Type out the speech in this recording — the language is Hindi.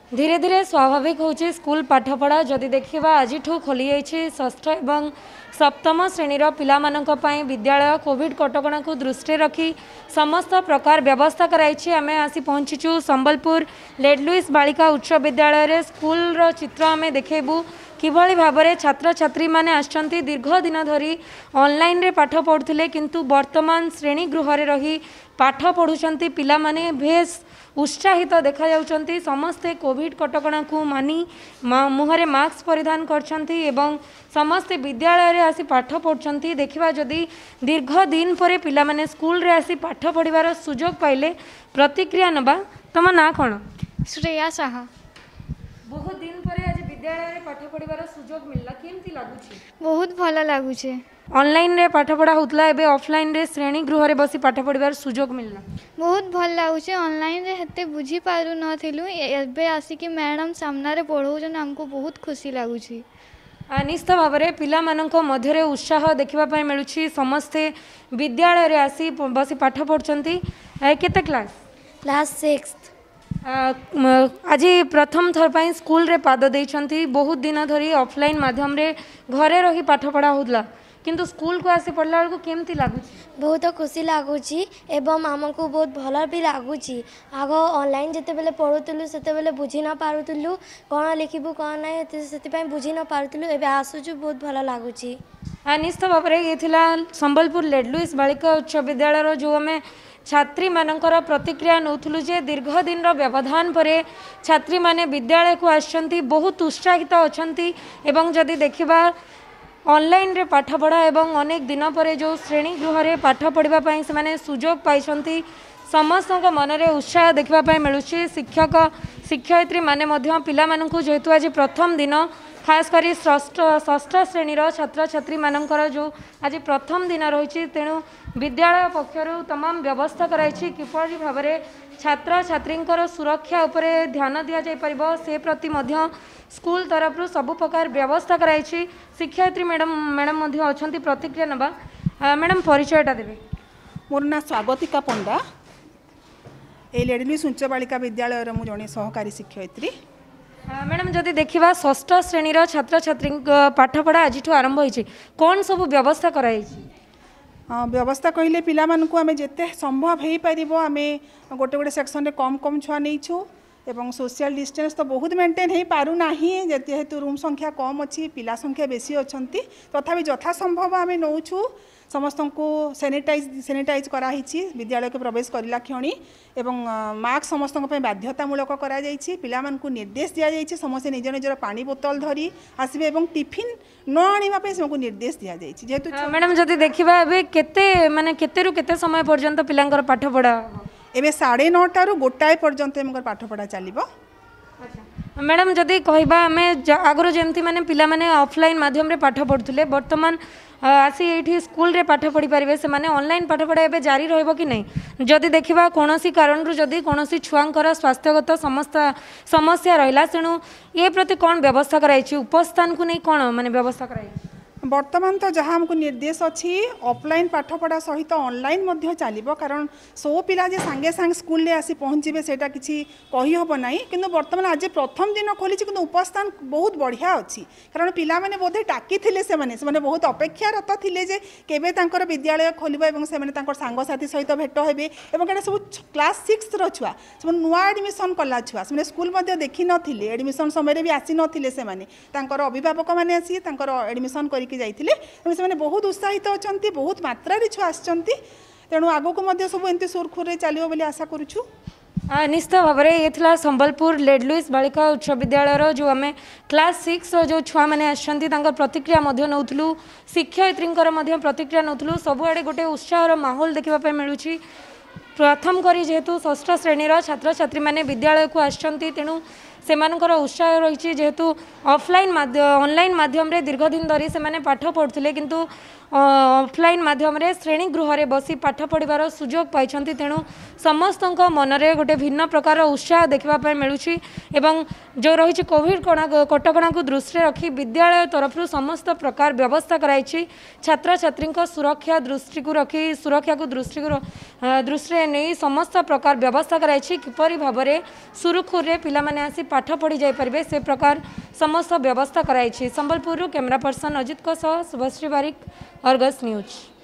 धीरे धीरे स्वाभाविक होची स्कूल पाठपढ़ा जदि देखा आज खोली जाइए षष्ठ एवं सप्तम श्रेणीर पिलामानंक विद्यालय कोविड कटकणा को दृष्टि रखी समस्त प्रकार व्यवस्था कराई। आम आसी पहुँचीचु संबलपुर लेड लुइस बालिका उच्च विद्यालय स्कूल चित्र आम देखु किभली भाव में छात्र छात्री माने आछंती दीर्घ दिन धरी ऑनलाइन रे पाठ पढ़ुथिले किंतु वर्तमान श्रेणी गृह रही पाठ पढ़ुचंती पिला माने बेस उत्साहित देखा जाउचंती। समस्ते कोविड कटकणा को मानी मुहरे मास्क परिधान करछंती एवं समस्ते विद्यालय रे आसी पाठ पढ़ुचंती। देखिबा जदि दीर्घ दिन परे पिला माने स्कूल रे आसी पाठ पढ़िबार सुजोग पाइले प्रतिक्रिया नबा। तम ना कोन? श्रेया साहा। बहुत दिन परे आज विद्यालय रे पाठ पढ़िबार सुजोग मिलला, केमती लागुची? बहुत भल लागुचे। ऑनलाइन रे पाठ पढ़ा होतला एबे ऑफलाइन रे श्रेणी गृह रे बसी पाठ पढ़िबार सुजोग मिलला। बहुत भल लागुचे। ऑनलाइन रे हेते बुझी पारु नथिलु, एबे आसी कि मैडम सामना रे पढ़ौजन हमको बहुत खुशी लागुची। निश्चित भाव में पिला मानक मध्य उत्साह देखा मिलूँ। समस्ते विद्यालय रे आसी बसी पाठ पढ़ुचंती। केते क्लास? क्लास 6। आज प्रथम थर पर स्कूल रे पाद देइछंती। बहुत दिन धरी ऑफलाइन माध्यम रे घरे रही पाठ पढ़ा होतला किंतु स्कूल को आसी पढ़ला बेलू केमती लागुची? बहुत खुशी लगुच एवं आमको बहुत भल भी लगुच। आग ऑनलाइन जिते बेले पढ़ुलु से बेले बुझी न पारुलु कौन लिखबू कौन ना से बुझी न पारुलु एवं आसुचु बहुत भल लगुच। निश्चित भाव में ये संबलपुर लेड लुइस बालिका उच्च विद्यालय जो आम छात्री मानकर प्रतिक्रिया नौथुलु जे दीर्घ दिन व्यवधान पर छात्री माने विद्यालय को आछंती बहुत उत्साहित अछंती एवं जदि देखिबा ऑनलाइन रे पाठ पढ़ा एवं अनेक दिन पर जो श्रेणी गृह रे पाठ पढ़ा से माने सुजोग पाइछंती। समस्त मनरे उत्साह देखा मिलूँ। शिक्षक शिक्षयित्री माने मध्य पिला मानकु जेहेतु आज प्रथम दिन खास करी षष्ठ श्रेणीर छात्र छात्री मानकर जो आज प्रथम दिन रही तेणु विद्यालय पक्षर तमाम व्यवस्था कराई किपरि भाव में छात्र छात्री सुरक्षा उपरे ध्यान दि जापर से प्रति मध्य स्कूल तरफ सबु प्रकार व्यवस्था कराई। शिक्षयित्री मैडम अच्छा प्रतिक्रिया नबा। मैडम परिचयटा देवे? मोर ना स्वागतिका पंडा ए लेड लुइस उच्च बालिका विद्यालय मु जड़े सहकारी शिक्षयित्री। मैडम जदि देखा षष्ठ श्रेणीर छात्र छात्री पाठपढ़ा आज आरंभ हो कौन सब व्यवस्था कराई? व्यवस्था कहले पिला मानकु आमे जेते संभव हो पार आम गोटे गोटे सेक्शन रे कम कम छुआ नहीं एवं सोशल डिस्टेंस तो बहुत मेंटेन हो पारुना जेहेतु रूम संख्या कम अच्छी पिला संख्या बेसी अच्छा तथापि यथा संभव आम नौछू समस्त को सैनिटाइज कराई विद्यालय के प्रवेश करला क्षणी एवं मास्क समस्त बाध्यतामूलक करा पिला मानकु निर्देश दि जाइए समस्त निज निजर पानी बोतल धरी आसबे एवं टिफिन न आने से निर्देश दि जाइए। जेहेतु मैडम जदि देखा केते माने केते रु केते समय पर्यंत पिलांकर पाठ पढ़ा एवं 9:30 ରୁ 1 पर्यंत एम पाठपढ़ा चलो। मैडम जदि कहबा आम आगुरी जमती माने पिला माने ऑफलाइन माध्यम रे पाठ पढ़ुले बर्तमान आसी ये स्कूल रे पाठ पढ़ी पारे से माने ऑनलाइन पाठ पढ़ा एवं जारी रहिबो कि नहीं? जदि देखा कौन कारण जदि कौन छुआंकर स्वास्थ्यगत समस्या रहा तेणु ये प्रति कौन व्यवस्था कराई? उपस्थान को नहीं कौन माने व्यवस्था कराई? वर्तमान तो जहाँ हमको निर्देश अच्छी ऑफलाइन पाठपढ़ा सहित ऑनलाइन चलो कारण सो पिला जे सांगे सांगे स्कूल ले आसी पहुँचे से किसी कहीहब ना कि वर्तमान आज प्रथम दिन खोली कि उपस्थान बहुत बढ़िया अच्छी कारण पिला माने बोधे टाकी से माने बहुत अपेक्षारत थे जे केबे तांकर विद्यालय खोलिबा एवं से माने सांगसाथी सहित भेट हेबे एवं सब क्लास 6 रो छुआ से नुआ एडमिशन कला छुआ से स्कूल देखी नथिले एडमिशन समय भी आसी नथिले से माने तांकर अभिभावक माने आसी तांकर एडमिशन करके जाइथिले से बहुत उत्साहित अच्छा बहुत मात्रा छुआ आसचंती तेणु आगो को सब एमती सुरखुर चलो बोली आशा करुछु। निश्चित भाव में ये था संबलपुर लेड लुइस बालिका उच्च विद्यालय जो आम क्लास 6 जो छुआ मैंने आसछंती प्रतिक्रिया नौथुलु शिक्षयित्री प्रतिक्रिया नौथुलु सबुआड़े गोटे उत्साहर माहौल देखा मिलूँ। प्रथम करी जेहेतु षष्ठ श्रेणीर छात्र छात्री माने विद्यालय को आसछंती तेणु सेमानकर उत्साह रही जेहेतु ऑफलाइन ऑनलाइन माध्यम रे दीर्घ दिन धरी से माने पाठ पढ़ुले किंतु ऑफलाइन माध्यम रे श्रेणी गृह रे बसी पाठ पढ़िबार सुजोग पाइछंती तेणु समस्त मनरे गोटे भिन्न प्रकार उत्साह देखा मिलूँ। एवं जो रही कोविड कटकणा को दृष्टि रखी विद्यालय तरफ समस्त प्रकार व्यवस्था कराई छात्र छात्री सुरक्षा दृष्टि को रखी सुरक्षा को दृष्टि नहीं समस्त प्रकार व्यवस्था कराई किपरि भाव में सुरुखुरे पिला माने आसी पाठ पढ़ी जापारे से प्रकार समस्त व्यवस्था कराई। Sambalpur camera person Ajit Subhashree Barik, Argus news.